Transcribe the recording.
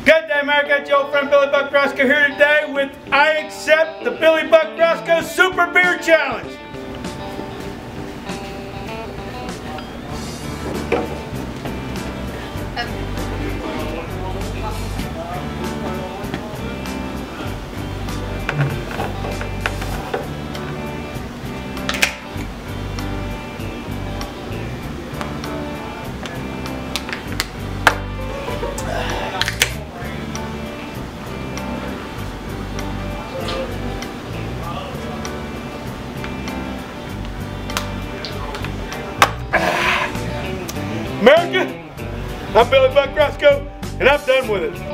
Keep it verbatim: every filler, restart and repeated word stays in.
Good day, America. It's your old friend Billy Buck Roscoe here today with I Accept the Billy Buck Roscoe Super Beer Challenge. America, I'm Billy Buck Roscoe, and I'm done with it.